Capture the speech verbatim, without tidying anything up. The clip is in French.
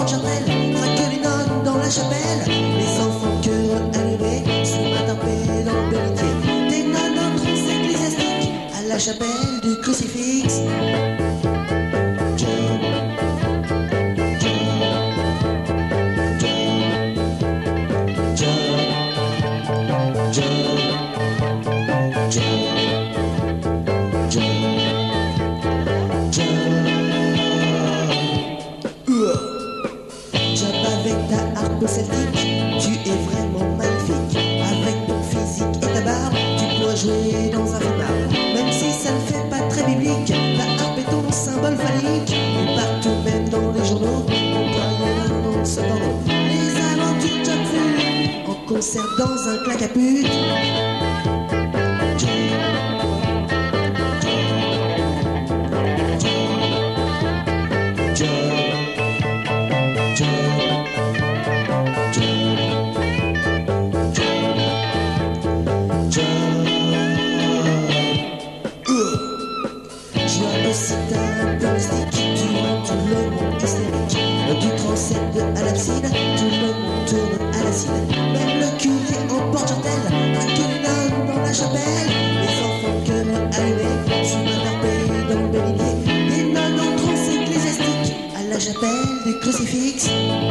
Porte-Jartel, traquent les nonnes dans la chapelle. Les enfants cœur allumés, se m'attraper dans le bénitier. Des nonnes en transe ecclésiastique, à la chapelle du crucifix. Job avec ta harpe celtique, tu es vraiment magnifique. Avec ton physique et ta barbe, tu pourrais jouer dans un film. Même si ça ne fait pas très biblique, la harpe est ton symbole phallique. Et partout, même dans les journaux, on parle dans ce bandeau. Les aventures de John Fu, en concert dans un claque à pute. Si t'as un peu mystique, tu rends tout le monde hystérique. Du transept à l'abside, tout le monde tourne à l'acide. Même le curé en Porte-Jartel, traque les nonnes dans la chapelle. Les enfants cœur allumés, sous ma tarpée dans le bénitier. Des nonnes en transe ecclésiastique, à la chapelle du crucifix.